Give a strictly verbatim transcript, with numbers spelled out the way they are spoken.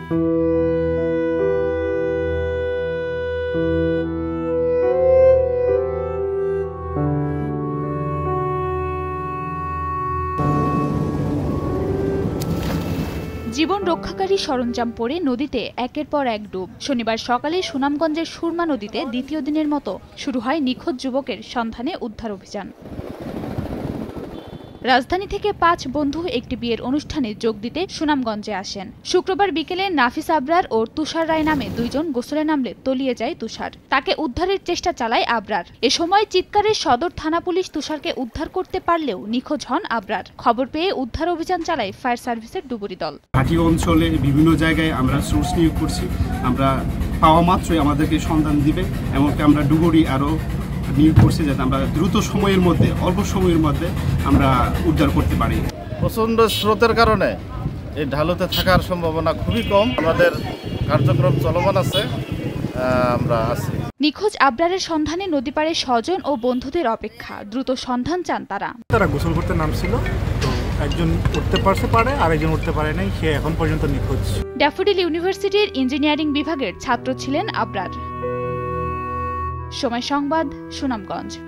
জীবন রক্ষাকারী সরঞ্জাম পড়ে নদীতে একের পর এক ডুব। শনিবার সকালে সুনামগঞ্জের সুরমা নদীতে দ্বিতীয় দিনের মতো শুরু হয় নিখোঁজ যুবকের সন্ধানে উদ্ধার অভিযান। রাজধানী থেকে পাঁচ বন্ধু একটি বিয়ের অনুষ্ঠানে যোগ দিতে সুনামগঞ্জে আসেন। শুক্রবার বিকেলে নাফিস আবরার ও তুষার রায় নামে দুইজন গোসলে নামলে তলিয়ে যায় তুষার। তাকে উদ্ধারের চেষ্টা চালায় আবরার। এ সময় চিৎকারে সদর থানা পুলিশ তুষারকে উদ্ধার করতে পারলেও নিখোঁজ হন আবরার। খবর পেয়ে উদ্ধার অভিযান চালায় ফায়ার সার্ভিসের ডুবুরি দল। ঘাটি অঞ্চলে বিভিন্ন জায়গায় আমরা সোর্স নিয়োগ করছি। আমরা পাওয়া মাত্রই আমাদেরকে সন্ধান দিবে, এমনকি আমরা ডুবুরি আরও নিয়োগ করছি যাতে আমরা দ্রুত সময়ের মধ্যে অল্প সময়ের মধ্যে আমরা উদ্ধার করতে পারি। প্রচণ্ড স্রোতের কারণে এই ঢালুতে থাকার সম্ভাবনা খুবই কম। আমাদের কার্যক্রম চলমান আছে, আমরা আছি। নিখোঁজ আবরারের সন্ধানে নদী পাড়ে স্বজন ও বন্ধুদের অপেক্ষা। দ্রুত সন্ধান চান তারা। তারা গোসল করতে নামছিল, তো একজন উঠতে পারছে পারে আর একজন উঠতে পারে নাই, সে এখন পর্যন্ত নিখোঁজ। ড্যাফোডিল ইউনিভার্সিটির ইঞ্জিনিয়ারিং বিভাগের ছাত্র ছিলেন আবরার। সময় সংবাদ, সুনামগঞ্জ।